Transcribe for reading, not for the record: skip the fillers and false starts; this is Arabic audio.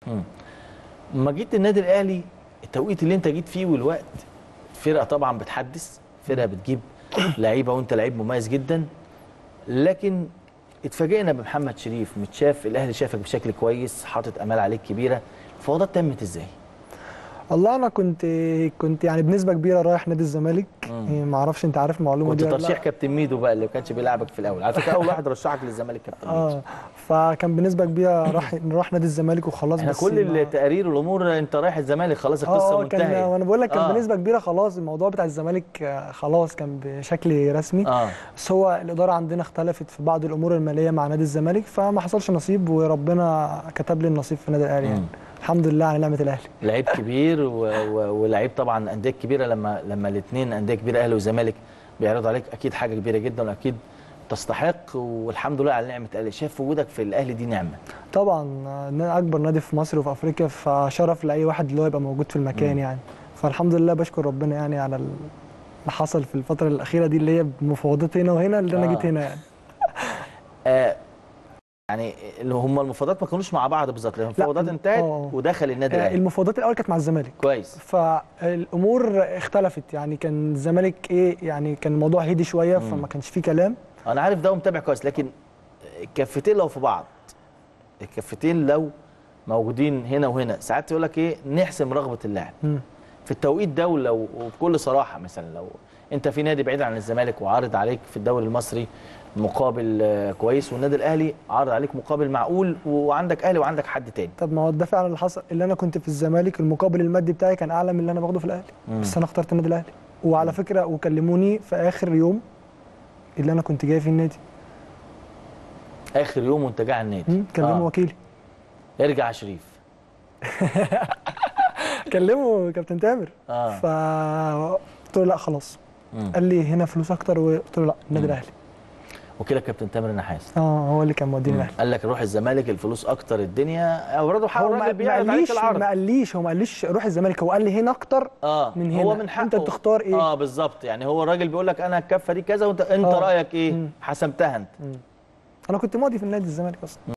لما جيت النادي الاهلي التوقيت اللي انت جيت فيه والوقت، فرقه طبعا بتحدث، فرقه بتجيب لعيبه وانت لعيب مميز جدا، لكن اتفاجئنا بمحمد شريف متشاف، الاهلي شافك بشكل كويس، حاطط امال عليك كبيره. الفوضى تمت ازاي؟ والله انا كنت يعني بنسبه كبيره رايح نادي الزمالك. ما اعرفش انت عارف المعلومه كنت دي ولا ترشيح لا؟ كابتن ميدو بقى اللي ما كانش بيلعبك في الاول، على فكره اول واحد رشحك للزمالك كابتن ميدو. فكان بنسبه كبيره راح نادي الزمالك وخلاص. احنا بس كل التقارير والامور انت رايح الزمالك خلاص، القصه كان، منتهيه. وانا بقول لك كان بنسبه كبيره خلاص الموضوع بتاع الزمالك خلاص كان بشكل رسمي. بس هو الاداره عندنا اختلفت في بعض الامور الماليه مع نادي الزمالك، فما حصلش نصيب، وربنا كتب لي النصيب في النادي الاهلي يعني. الحمد لله على نعمه الاهلي. لعيب كبير ولعيب طبعا انديه كبيره، لما الاثنين انديه كبيره اهلي وزمالك بيعرضوا عليك اكيد حاجه كبيره جدا، واكيد تستحق، والحمد لله على نعمه الاهلي. شايف وجودك في الاهلي دي نعمه طبعا، اكبر نادي في مصر وفي افريقيا، فشرف لاي واحد اللي هو يبقى موجود في المكان يعني. فالحمد لله بشكر ربنا يعني على اللي حصل في الفتره الاخيره دي، اللي هي بمفاوضات هنا وهنا اللي انا جيت هنا يعني. يعني اللي هم المفاوضات ما كانوش مع بعض بالظبط، لان المفاوضات انتهت ودخل النادي الاهلي. المفاوضات الاول كانت مع الزمالك كويس، فالامور اختلفت يعني. كان الزمالك يعني كان الموضوع هدي شويه، فما كانش فيه كلام. انا عارف ده ومتابع كويس، لكن الكفتين لو في بعض، الكفتين لو موجودين هنا وهنا، ساعات يقول لك نحسم رغبه اللاعب في التوقيت ده. وبكل صراحه مثلا لو انت في نادي بعيد عن الزمالك وعارض عليك في الدوري المصري مقابل كويس، والنادي الاهلي عارض عليك مقابل معقول، وعندك اهلي وعندك حد تاني. طب ما هو ده فعلا اللي حصل، اللي انا كنت في الزمالك المقابل المادي بتاعي كان اعلى من اللي انا باخده في الاهلي، بس انا اخترت النادي الاهلي. وعلى فكره وكلموني في اخر يوم اللي انا كنت جاي في النادي. اخر يوم وانت جاي على النادي؟ كلموا وكيلي ارجع يا شريف. كلمه كابتن تامر. فقلت له لا خلاص. قال لي هنا فلوس اكتر، وقلت له لا النادي الاهلي. وكيلك كابتن تامر النحاس هو اللي كان موديني الاهلي. قال لك روح الزمالك الفلوس اكتر الدنيا، او برضه حاول الراجل بيعرض عليك العرض. ما قاليش روح الزمالك، هو قال لي هنا اكتر من هنا، هو من حقه انت تختار ايه. بالظبط، يعني هو الراجل بيقول لك انا الكفه دي كذا، وانت رايك ايه؟ حسمتها انت. انا كنت ماضي في النادي الزمالك اصلا.